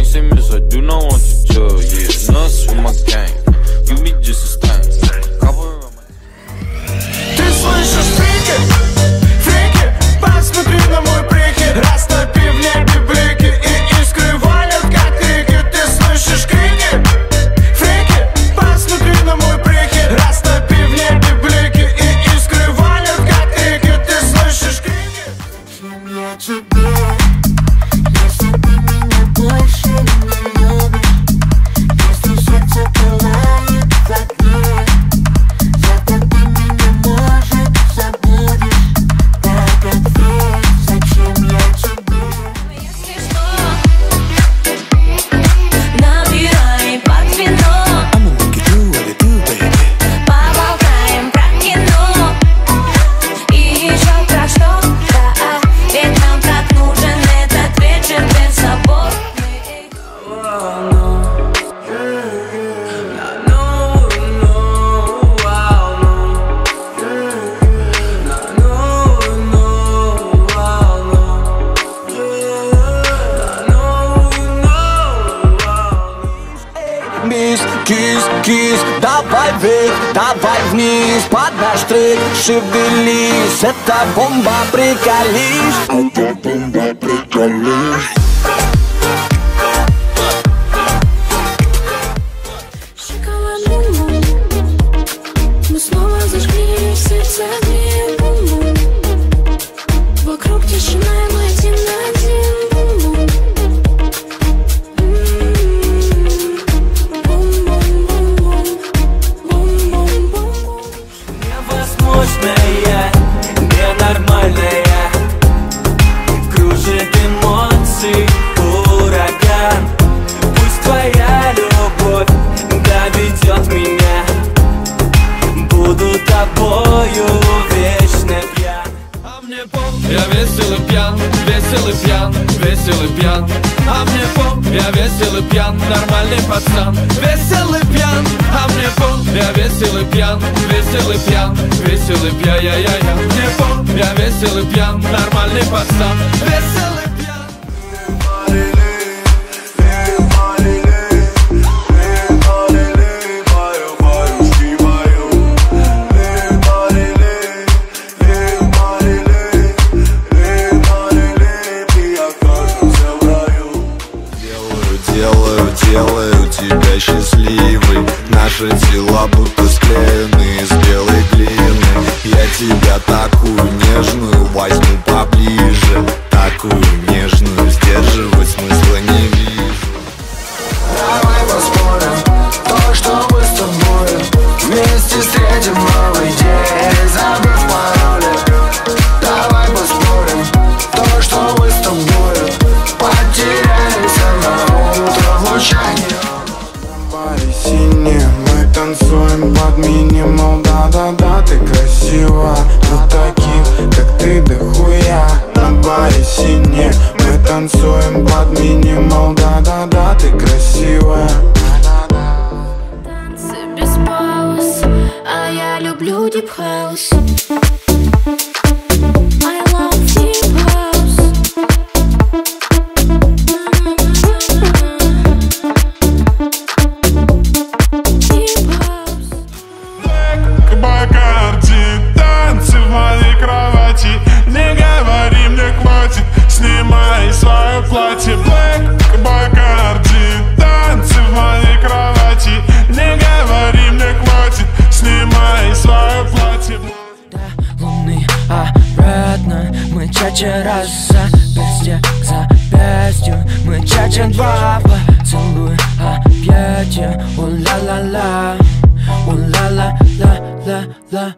same as I do not want to tell. Yeah, nuts with my gang. You be just a stain. Cover around my... Ты слышишь крики, фрики, посмотри на мой прикид. Растопи в небе блики и искры валят как реки. Ты слышишь крики, фрики, посмотри на мой прикид. Растопи в небе блики и искры валят как реки. Ты слышишь крики. Чем я тебе, если ты меня больше не любишь? Если сердце пылает в огне, завтра ты меня, может, забудешь. Так ответь, зачем я тебе? Если что, набирай под вино, поболтаем про кино и еще про что-то. Ведь нам так нужен этот вечер беззаботный. Мисс, кис, кис, давай вверх, давай вниз. Под наш трек шевелись. Это бомба, приколись. Это бомба, приколись. Шоколадный мум, мы снова зажгли сердце огни. Бум-бум, вокруг тишина, и мы один на один. Бум-бум, бум-бум-бум-бум, бум-бум-бум-бум. Невозможное, ненормальное, кружит эмоции ураган. Пусть твоя любовь доведет меня, буду тобою вечно пьян. А мне пом, я весел и пьян, весел и пьян, весел и пьян. А мне пом, я весел и пьян, нормальный пацан. Весел и пьян, а мне пом, я весел и пьян, весел и пьян, весел и пьян, я. Мне пом, я весел и пьян, нормальный пацан. Весел и пьян. Делаю тебя счастливой. Наши тела будто склеены из белой глины. Я тебя такую нежную возьму поближе. Такую нежную сдерживать смысла не вижу. Давай поспорим, то, что мы с тобой вместе встретим новый день, забыв пароли. Давай поспорим, то, что мы с тобой потеряемся на утро в лучании. На баре синее мы танцуем под минимал. Да-да-да, ты красива, но таких, как ты, дохуя. На баре синее мы танцуем под минимал. Да-да-да, ты красивая. Танцы без пауз, а я люблю дип хаус. I love deep house. Deep house. Бакарди, танцы в моей кровати. Не говори, мне хватит, снимай свое платье. Блэк, Бакарди, танцы в моей кровати. Не говори, мне хватит, снимай свое платье. До луны обратно, мы чача раз запястье к запястью. Мы чача два, поцелуй объятия. У-ла-ла-ла, у-ла-ла-ла-ла-ла.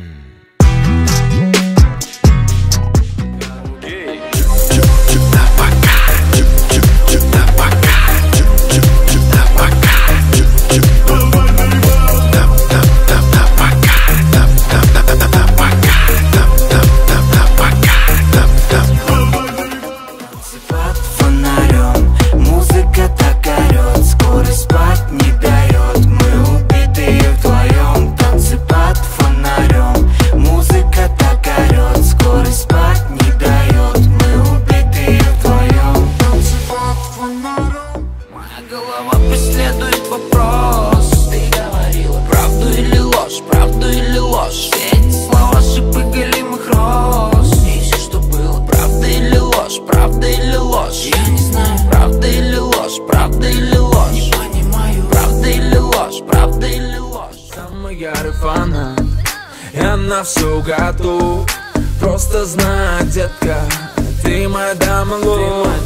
Под фонарем музыка так орет, скорость спать не дает. Мы убитые вдвоем. Танцы под фонарем музыка так орет, скорость спать не дает. Мы убитые вдвоем. Танцы под фонарем ложь? Я не знаю, правда или ложь, правда или ложь? Не понимаю, правда или ложь, правда или ложь? Самый ярый фанат, и она все готов. Просто знай, детка, ты моя дама, лов.